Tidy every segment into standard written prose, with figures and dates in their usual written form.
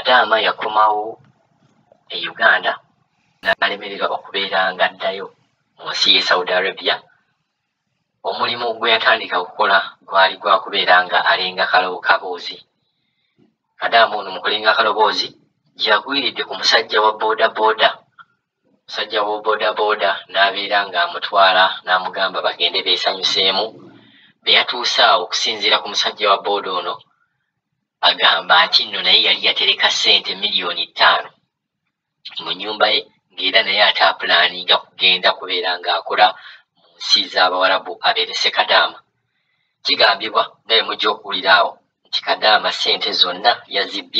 Kadaama yakomawo e Uganda n'alemererwa okubeera ng'addayo mu nsi y'e Saudi Arabia. Omulimu gwe yatandika okukola gwali gwa kubeera nga alenga kaloboozi. Kadaama ono mu kulenga kaloboozi yagwiridde ku musajja wa boodabooda. Musajja wa boodabooda n'abeera ng'amutwala n'amugamba bagende beesanyuseemu. Be yatuusa awo okusinziira ku musajja wa booda ono agamba nti nno naye yali yatereka ssente miliyoni 5 mu nnyumba ye, ng'era naye ate apulaaninga kugenda kubeera ng'akola mu nsi z'Abawarabu abeerese Kadaama. Kigambibwa nga bwe mujja okuwulira awo nti Kadaama ssente zonna yazibbye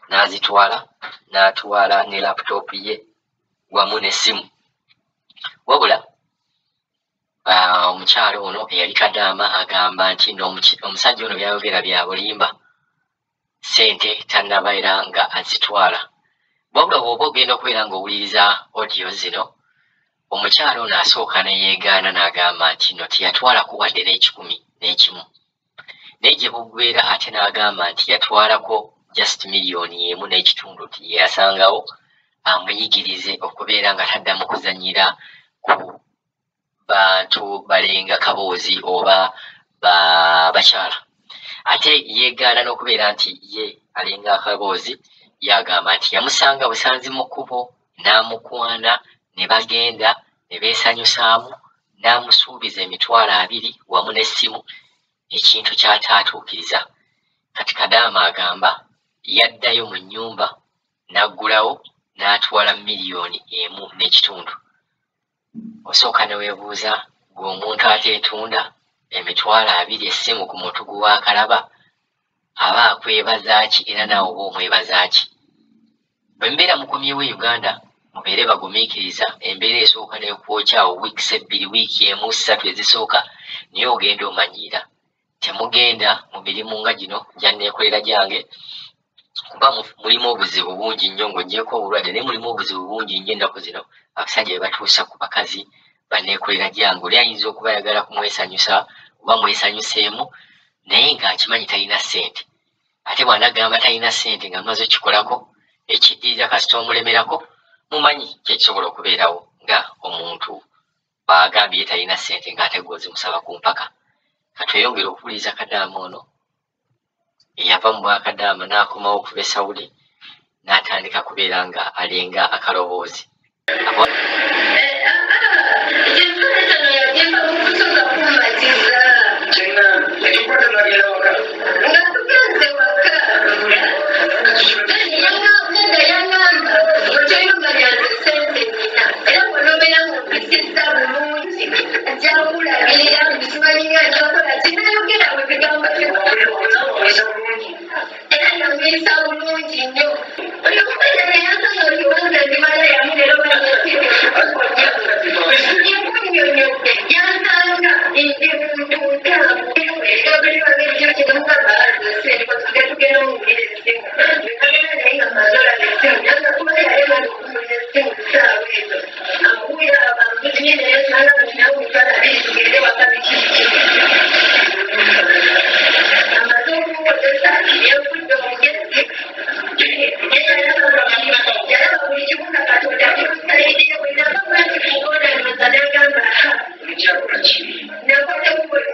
n'atwala ne laputopu ye wamu n'essimu. Wabula omukyalo ono eyali Kadaama agamba nti omusajja ono byayogera bya bulimba, ssente tannabeera nga azitwala. Wabula bw'oba ogenda okubeera ng'owuliriza odiyo zino, omukyalo ono asooka ne yeegaana n'agamba nti no teyatwalako wadde n'ekimu. Naye gye buggweera ate n'agamba nti yatwalako just miliyoni 1.5 nti yasangawo amuyigirize okubeera nga taddamu kuzannyira ku bantu balenga kaboozi oba bakyala. Ate yeegaana n'okubeera nti ye alenga akaboozi, yagamba nti yamusanga busanzi mu kkubo n'amukwana, ne bagenda ne beesanyusaamu, n'amusuubiza emitwalo 2 wamu n'essimu, ekintu ky'ataatuukiriza. Kati Kadaama agamba yaddayo mu nnyumba n'aggulawo n'atwala miliyoni 1.5. Osooka ne weebuuza, gwe omuntu ateetunda emitwalo 2 essimu ku mutugu wa kalaba aba akwebaza ki, era naawe oba omwebaza ki? Bwe mbeera mukomyewo e Uganda mubeere bagumiikiriza, embeera esooka n'ekwokyawo wiiki 2, wiiki 1, 3 ezisooka, naye ogenda omanyiira. Temugenda mu mirimu nga gino gyanneekolera gyange, kuba mulimu obuzibu bungi nnyo ng'oggyeko obulwadde, naye mulimu obuzibu bungi nnyo ennaku zino abasajja be batuusa ku bakazi banneekolera gyange. Oli ayinza okuba ayagala kumwesanyusa oba mwesanyuseemu, naye ng'akimanyi talina ssente. Ate bw'anagamba talina ssente ng'amaze okikolako, ekiddirira kasita omulemerako, mumanyi kyekisobola okubeerawo nga omuntu bw'agambye ye talina ssente ng'ate gwozimusaba ku mpaka. Katweyongere okuwuliriza Kadaama ono eyava mu Bwakadaama n'akomawo okuva e Saudi n'atandika kubeera nga alenga akaloboozi.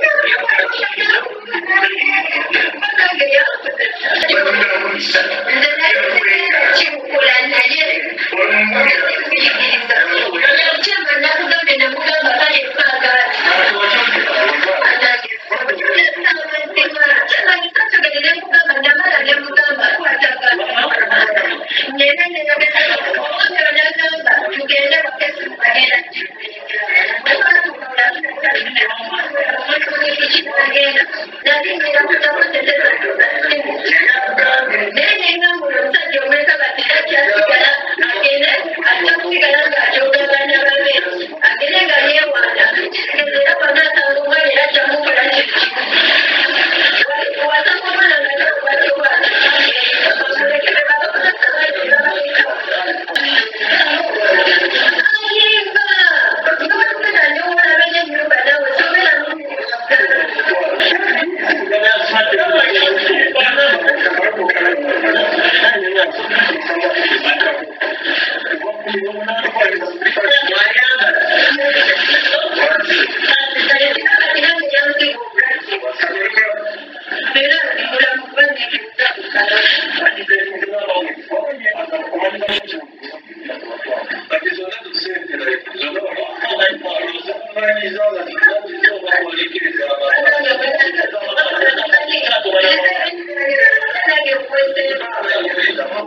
Nze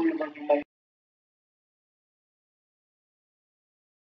oluvannyuma